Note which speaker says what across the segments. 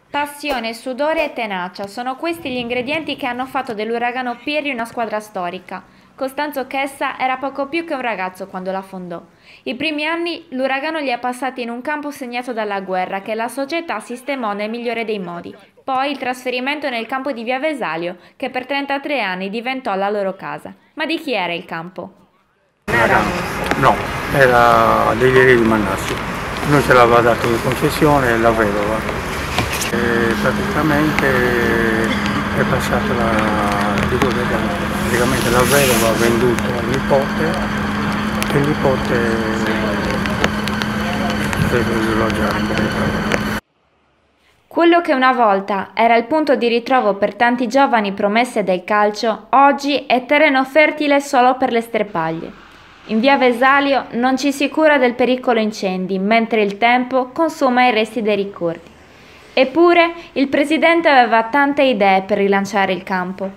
Speaker 1: Passione, sudore e tenacia sono questi gli ingredienti che hanno fatto dell'uragano Pirri una squadra storica. Costanzo Chessa era poco più che un ragazzo quando la fondò. I primi anni l'uragano li ha passati in un campo segnato dalla guerra che la società sistemò nel migliore dei modi. Poi il trasferimento nel campo di Via Vesalio, che per 33 anni diventò la loro casa. Ma di chi era il campo?
Speaker 2: No, era degli eredi Mannassi. Noi ce l'aveva dato in concessione la vedova. E praticamente è passata praticamente la vedova ha venduto al nipote e il nipote deve alloggiare in Breda.
Speaker 1: Quello che una volta era il punto di ritrovo per tanti giovani promesse del calcio, oggi è terreno fertile solo per le sterpaglie. In via Vesalio non ci si cura del pericolo incendi, mentre il tempo consuma i resti dei ricordi. Eppure il presidente aveva tante idee per rilanciare il campo.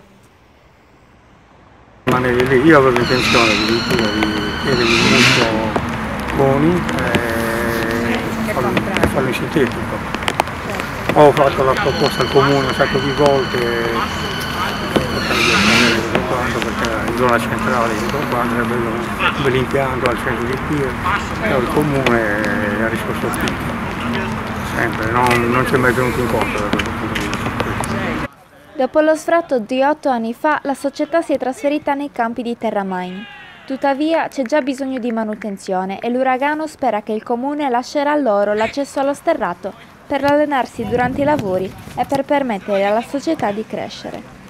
Speaker 2: Rimanere lì, io avevo intenzione di chiedergli molto buoni e farlo in sintetico. Ho fatto la proposta al comune un sacco di volte perché in zona centrale sarebbe un bel impianto al centro di Pier, però il comune ha risposto tutto. Sempre, non ci è mai venuto incontro da questo punto di vista.
Speaker 1: Dopo lo sfratto di 8 anni fa, la società si è trasferita nei campi di Terramain. Tuttavia c'è già bisogno di manutenzione e l'uragano spera che il comune lascerà loro l'accesso allo sterrato per allenarsi durante i lavori e per permettere alla società di crescere.